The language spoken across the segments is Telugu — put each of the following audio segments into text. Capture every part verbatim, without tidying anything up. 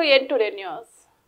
To N today news.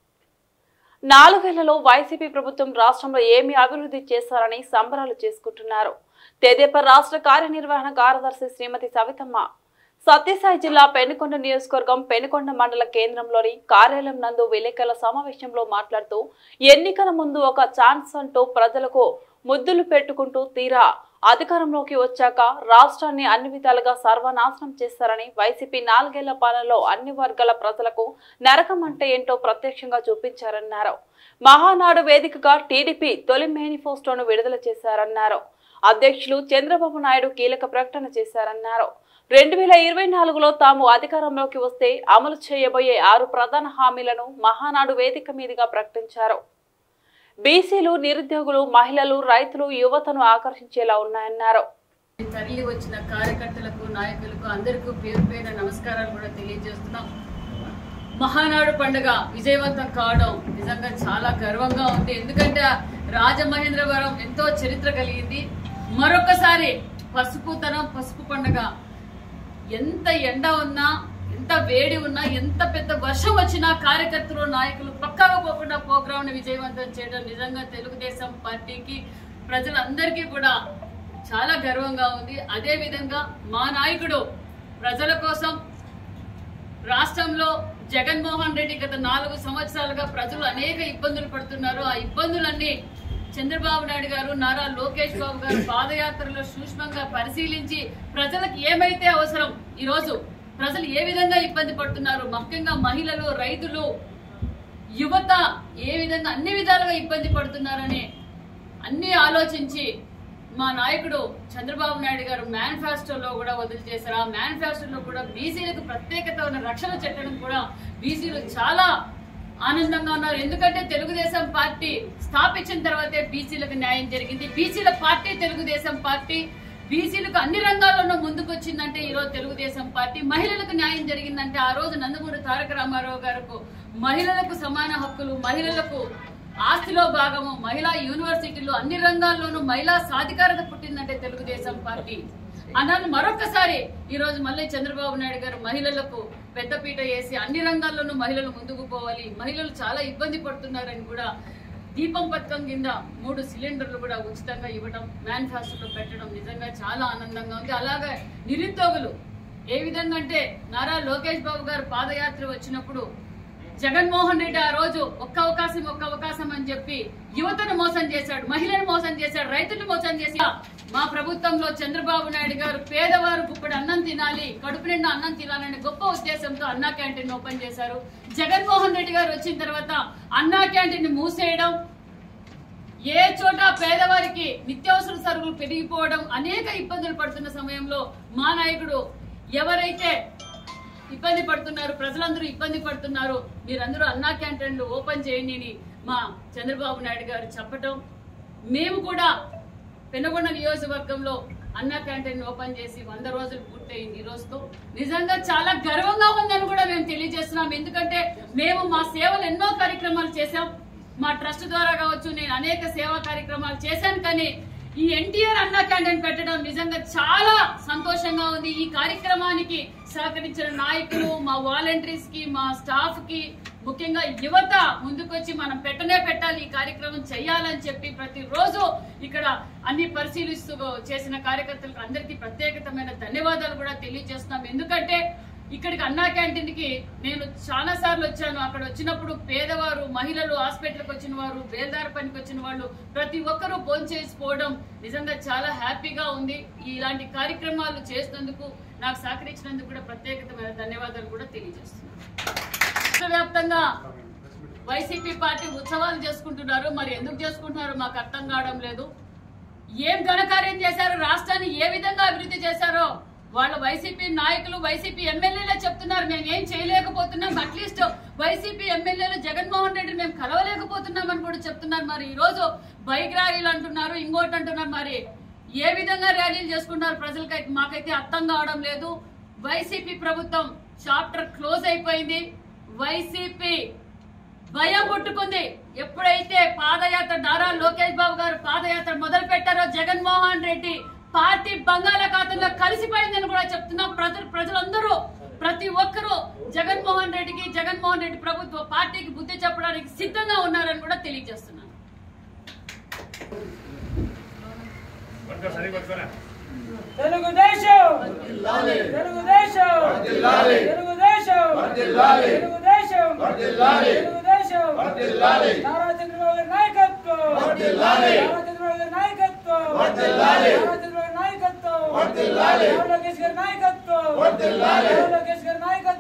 నాలుగేళ్లలో వైసీపీ ప్రభుత్వం రాష్ట్రంలో ఏమి అభివృద్ధి చేశారని సంబరాలు చేసుకుంటున్నారు. తెదేపా రాష్ట్ర కార్యనిర్వహణ కార్యదర్శి శ్రీమతి సవితమ్మ సత్యసాయి జిల్లా పెనుకొండ నియోజకవర్గం పెనుకొండ మండల కేంద్రంలోని కార్యాలయం నందు విలేకరుల సమావేశంలో మాట్లాడుతూ ఎన్నికల ముందు ఒక ఛాన్స్ అంటూ ప్రజలకు ముద్దులు పెట్టుకుంటూ తీరా అధికారంలోకి వచ్చాక రాష్ట్రాన్ని అన్ని విధాలుగా సర్వనాశనం చేస్తారని, వైసీపీ నాలుగేళ్ల పాలనలో అన్ని వర్గాల ప్రజలకు నరకం అంటే ఏంటో ప్రత్యక్షంగా చూపించారన్నారు. మహానాడు వేదికగా టీడీపీ తొలి మేనిఫెస్టోను విడుదల చేశారన్నారు. అధ్యక్షులు చంద్రబాబు నాయుడు కీలక ప్రకటన చేశారన్నారు. రెండు వేల ఇరవై నాలుగులో తాము అధికారంలోకి వస్తే అమలు చేయబోయే ఆరు ప్రధాన హామీలను మహానాడు వేదిక మీదుగా ప్రకటించారు. బీసీలు, నిరుద్యోగులు, మహిళలు, రైతులు, యువతను ఆకర్షించేలా ఉన్నాయన్నారు. తరలి వచ్చిన కార్యకర్తలకు, నాయకులకు అందరికీ పేరు పేరు నమస్కారాలు కూడా తెలియజేస్తున్నాం. మహానాడు పండుగ విజయవంతం కావడం నిజంగా చాలా గర్వంగా ఉంది. ఎందుకంటే రాజమహేంద్రవరం ఎంతో చరిత్ర కలిగింది. మరొకసారి పసుపుతనం, పసుపు పండుగ ఎంత ఎండ ఉన్నా, ఎంత వేడి ఉన్నా, ఎంత పెద్ద వర్షం వచ్చినా కార్యకర్తలు, నాయకులు పక్కగా పోకుండా ప్రోగ్రామ్ ని విజయవంతం చేయడం నిజంగా తెలుగుదేశం పార్టీకి, ప్రజలందరికీ కూడా చాలా గర్వంగా ఉంది. అదే విధంగా మా నాయకుడు ప్రజల కోసం రాష్ట్రంలో జగన్మోహన్ రెడ్డి గత నాలుగు సంవత్సరాలుగా ప్రజలు అనేక ఇబ్బందులు పడుతున్నారు. ఆ ఇబ్బందులన్నీ చంద్రబాబు నాయుడు గారు, నారా లోకేష్ బాబు గారు పాదయాత్రలో సూక్ష్మంగా పరిశీలించి ప్రజలకు ఏమైతే అవసరం, ఈ రోజు ప్రజలు ఏ విధంగా ఇబ్బంది పడుతున్నారు, ముఖ్యంగా మహిళలు, రైతులు, యువత ఏ విధంగా అన్ని విధాలుగా ఇబ్బంది పడుతున్నారని అన్ని ఆలోచించి మా నాయకుడు చంద్రబాబు నాయుడు గారు మేనిఫెస్టోలో కూడా వదిలి చేశారు. ఆ మేనిఫెస్టోలో కూడా బీసీలకు ప్రత్యేకత ఉన్న రక్షణ చట్టం కూడా బీసీలు చాలా ఆనందంగా ఉన్నారు. ఎందుకంటే తెలుగుదేశం పార్టీ స్థాపించిన తర్వాతే బీసీలకు న్యాయం జరిగింది. బీసీల పార్టీ తెలుగుదేశం పార్టీ. బీసీలకు అన్ని రంగాల్లోనూ ముందుకు వచ్చిందంటే ఈ రోజు తెలుగుదేశం పార్టీ. మహిళలకు న్యాయం జరిగిందంటే ఆ రోజు నందమూరి తారక రామారావు గారు మహిళలకు సమాన హక్కులు, మహిళలకు ఆస్తిలో భాగము, మహిళా యూనివర్సిటీలు, అన్ని రంగాల్లోనూ మహిళా సాధికారత పుట్టిందంటే తెలుగుదేశం పార్టీ. అన్నాను మరొకసారి ఈ రోజు మళ్ళీ చంద్రబాబు నాయుడు గారు మహిళలకు పెద్దపీట వేసి అన్ని రంగాల్లోనూ మహిళలు ముందుకు పోవాలి, మహిళలు చాలా ఇబ్బంది పడుతున్నారని కూడా దీపం పథకం కింద మూడు సిలిండర్లు కూడా ఉచితంగా ఇవ్వడం, మేనిఫెస్టోలో పెట్టడం నిజంగా చాలా ఆనందంగా ఉంది. అలాగే నిరుద్యోగులు ఏ విధంగా అంటే నారా లోకేష్ బాబు గారు పాదయాత్ర వచ్చినప్పుడు జగన్మోహన్ రెడ్డి ఆ రోజు ఒక్క అవకాశం ఒక్క అవకాశం అని చెప్పి యువతను మోసం చేశాడు, మహిళను మోసం చేశాడు, రైతులను మోసం చేసి మా ప్రభుత్వంలో చంద్రబాబు నాయుడు గారు పేదవారు ఇప్పుడు అన్నం తినాలి, కడుపు నిండా అన్నం తినాలనే గొప్ప ఉద్దేశంతో అన్నా క్యాంటీన్ ఓపెన్ చేశారు. జగన్మోహన్ రెడ్డి గారు వచ్చిన తర్వాత అన్నా క్యాంటీన్ మూసేయడం, ఏ చోట పేదవారికి నిత్యావసర సరుకులు పెరిగిపోవడం, అనేక ఇబ్బందులు పడుతున్న సమయంలో మా నాయకుడు ఎవరైతే ఇబ్బంది పడుతున్నారు, ప్రజలందరూ ఇబ్బంది పడుతున్నారు, మీరందరూ అన్నా క్యాంటీన్లు ఓపెన్ చేయండి అని మా చంద్రబాబు నాయుడు గారు చెప్పటం, మేము కూడా పెనుగొండ నియోజకవర్గంలో అన్నా క్యాంటీన్ ఓపెన్ చేసి వంద రోజులు పూర్తయింది. ఈ రోజుతో నిజంగా చాలా గర్వంగా ఉందని కూడా మేము తెలియజేస్తున్నాం. ఎందుకంటే మేము మా సేవలు ఎన్నో కార్యక్రమాలు చేశాం. మా ట్రస్ట్ ద్వారా కావచ్చు, నేను అనేక సేవా కార్యక్రమాలు చేశాను. కానీ ఈ ఎన్టీఆర్ అన్నా క్యాంటీన్ పెట్టడం నిజంగా చాలా సంతోషంగా ఉంది. ఈ కార్యక్రమానికి సహకరించిన నాయకులు, మా వాలంటీర్స్ కి, మా స్టాఫ్ కి, ముఖ్యంగా యువత ముందుకొచ్చి మనం పెట్టనే పెట్టాలి, ఈ కార్యక్రమం చేయాలని చెప్పి ప్రతిరోజు ఇక్కడ అన్ని పరిశీలిస్తూ చేసిన కార్యకర్తలకు అందరికీ ప్రత్యేకమైన ధన్యవాదాలు కూడా తెలియజేస్తున్నాం. ఎందుకంటే ఇక్కడికి అన్నా క్యాంటీన్ కి నేను చాలా సార్లు వచ్చాను. అక్కడ వచ్చినప్పుడు పేదవారు, మహిళలు, హాస్పిటల్కి వచ్చిన వారు, బేల్దార పనికి వచ్చిన వాళ్ళు ప్రతి ఒక్కరూ భోంచేసిపోవడం నిజంగా చాలా హ్యాపీగా ఉంది. ఇలాంటి కార్యక్రమాలు చేసినందుకు, నాకు సహకరించినందుకు కూడా ప్రత్యేకమైన ధన్యవాదాలు కూడా తెలియజేస్తున్నాను. రాష్ట్ర వ్యాప్తంగా వైసీపీ పార్టీ ఉత్సవాలు చేసుకుంటున్నారు. మరి ఎందుకు చేసుకుంటున్నారో మాకు అర్థం కావడం లేదు. ఏం ఘనకార్యం చేశారో, రాష్ట్రాన్ని ఏ విధంగా అభివృద్ధి చేశారో వాళ్ళ వైసీపీ నాయకులు, వైసీపీ ఎమ్మెల్యేలే చెప్తున్నారు. మేము ఏం చేయలేకపోతున్నాం, అట్లీస్ట్ వైసీపీ ఎమ్మెల్యేలు జగన్మోహన్ రెడ్డి మేము కలవలేకపోతున్నాం అని కూడా చెప్తున్నారు. మరి ఈ రోజు బైక్ ర్యాలీలు అంటున్నారు, ఇంకోటి అంటున్నారు. మరి ఏ విధంగా ర్యాలీలు చేసుకుంటున్నారు ప్రజలకైతే మాకైతే అర్థం కావడం లేదు. వైసీపీ ప్రభుత్వం చాప్టర్ క్లోజ్ అయిపోయింది. వైసీపీ భయం పుట్టుకుంది. ఎప్పుడైతే పాదయాత్ర నారా లోకేష్ బాబు గారు పాదయాత్ర మొదలు పెట్టారో జగన్మోహన్ రెడ్డి పార్టీ బంగాళాఖాతంలో కలిసిపోయిందని కూడా చెప్తున్నాం. ప్రజలు ప్రజలందరూ ప్రతి ఒక్కరూ జగన్మోహన్ రెడ్డికి జగన్మోహన్ రెడ్డి ప్రభుత్వ పార్టీకి బుద్ధి చెప్పడానికి సిద్ధంగా ఉన్నారని కూడా తెలియజేస్తున్నాను. తెలుగుదేశం తెలుగుదేశం తెలుగుదేశం తెలుగుదేశం తెలుగుదేశం నారా చంద్రబాబు గారి నాయకత్వం నారా చంద్రబాబు గారి నాయకత్వం నారా చంద్రబాబు గారి నాయకత్వం లోకేష్ గారి నాయకత్వం లోకేష్ గారి నాయకత్వం